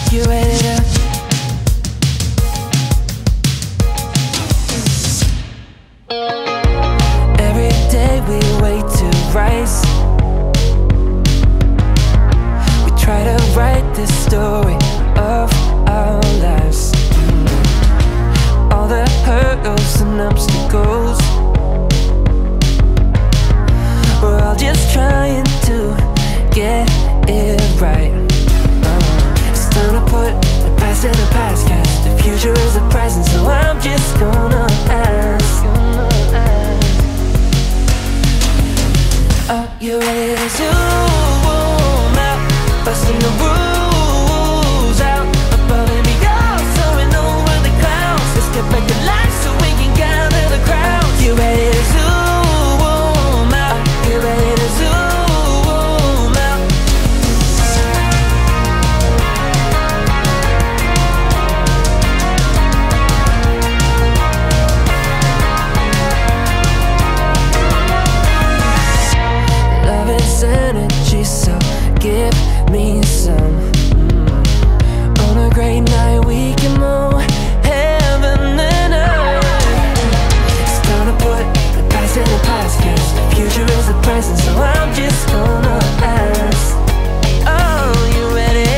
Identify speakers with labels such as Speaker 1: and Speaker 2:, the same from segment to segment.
Speaker 1: you ready to? Every day we wait to rise. We try to write this story of our lives. All the hurdles and obstacles, we're all just trying to get it right. It's time to put the past in the past, 'cause the future is the present. So I'm just gonna ask, are you ready to zoom out, busting the rules out, above and beyond, soaring over the clouds? Let's get back to life so we can gather the crowds. You ready to zoom out? You ready to zoom out? Love is energy, so give me some. On a great night we can move heaven and earth. It's time to put the past in the past, 'cause the future is the present. So I'm just gonna ask, oh, you ready?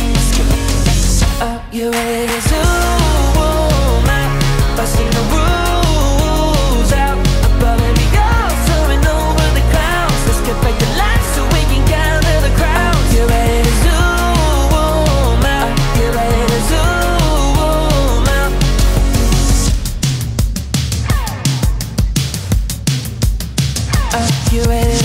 Speaker 1: Are you ready to zoom out, busting the rules out, above and beyond, soaring over the clouds? Let's get back to life so we can gather the crowds. You ready to zoom out? You ready to zoom out? Are you ready?